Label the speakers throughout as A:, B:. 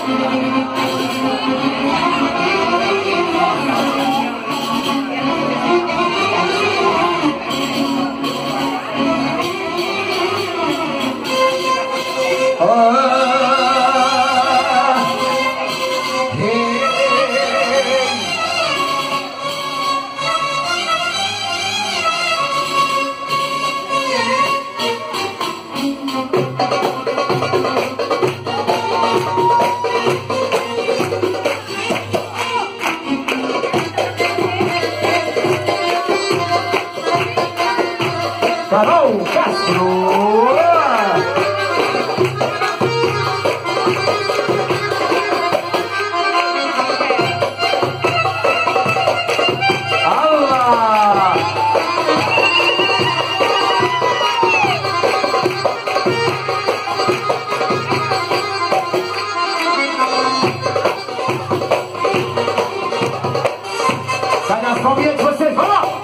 A: Carol Castro. Cadê as palminhas de vocês? Vamos lá!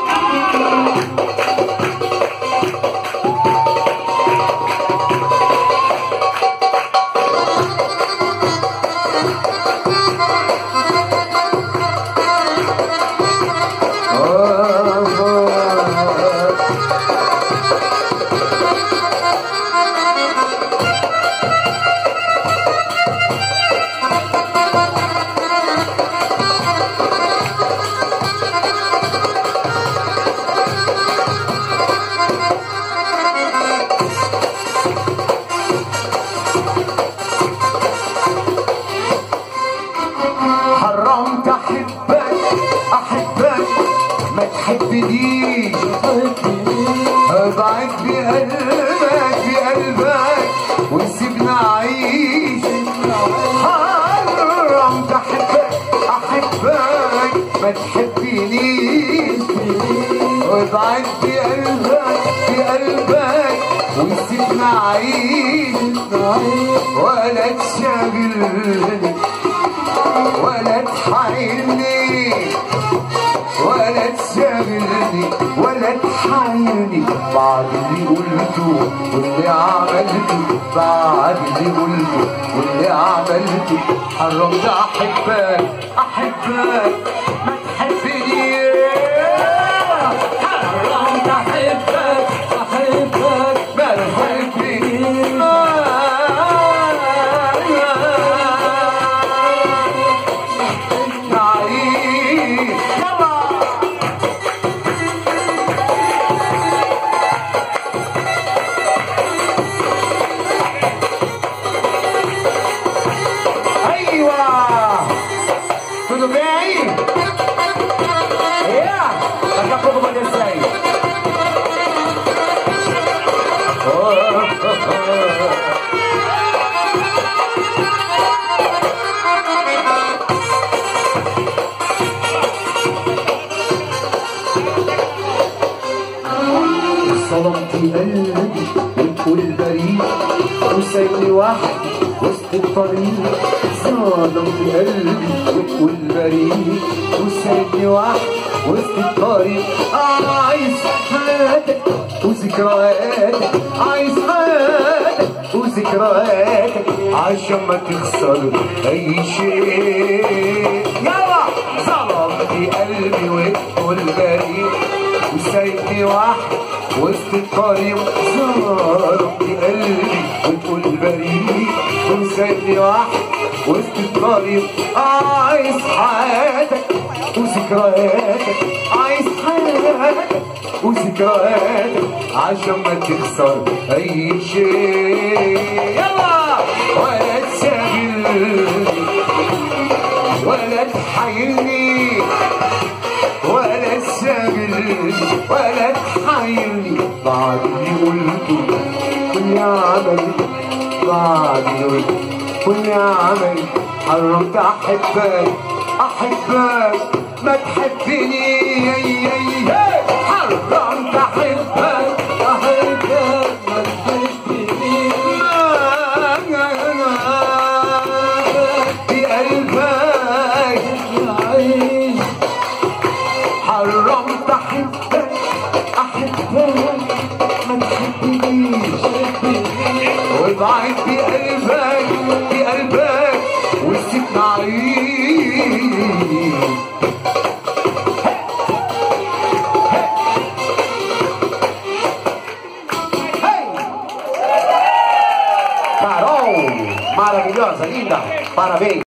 A: حرمت احبك احبك ما تحبنيش ابعد بقلبك بقلبك وسيبني اعيش. حرمت احبك احبك ما تحبنيش وابعد بقلبك بقلبك وسيبني اعيش. ولا تشغلني ولا تحايلني ولا تشغلني ولا تحايلني بعد اللي قلته واللي عملته بعد اللي قلته واللي عملته. حرمت احبك احبك ما تحبنيش. حرمت احبك احبك ما تحبنيش. Tudo bem aí? Daqui a pouco eu vou descer aí. صدمت قلبي وتقول بريء وسايبني وحدي وسط الطريق. صدمت قلبي وتقول بريء وسايبني وحدي وسط الطريق. عايز حياتك وذكرياتك عايز حياتك وذكرياتك عشان ما تخسر اي شيء. يلا ظلمت قلبي وتقول بريء وسايبني وحدي وسط الطريق. ظلمت قلبي وتقول بريء وسايبني وحدي وسط الطريق. عايز حياتك وذكرياتك عايز حياتك وذكرياتك عشان ما تخسر اي شيء. يلا ولا تشغلني ولا تحايلني ولا تشغلني ولا تحايلني بعد اللي قلته كل عملي بعد اللي قلته كل عملي. حرمت احبك احبك ما تحبني. حرمت احبك احبك ما تحبني بقلبك عايش. حرمت احبك احبك ما تحبنيش وابعد بقلبك بقلبك
B: maravilhosa, linda, parabéns.